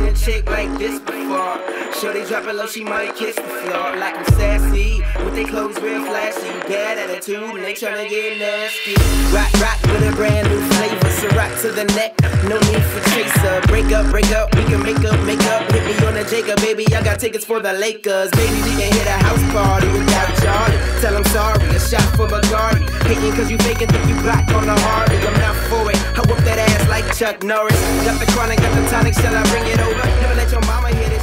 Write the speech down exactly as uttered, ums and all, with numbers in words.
a chick like this before. Shorty drop it low, she might kiss the floor. Like I'm sassy, with they clothes real flashy. Bad attitude, and they tryna get nasty. Rock, rock with a brand new flavor. So rock to the neck, no need for chaser. Break up, break up, we can make up, make up. Hit me on the Jacob, baby, I got tickets for the Lakers. Baby, we can hit a house party without Charlie. Tell them sorry, a shot for Bacardi. Hating cause you faking, think you black on the Harley. I'm not for it, I whoop that ass like Chuck Norris. Got the chronic, got the tonic, shall I bring it over? Never let your mama hit it.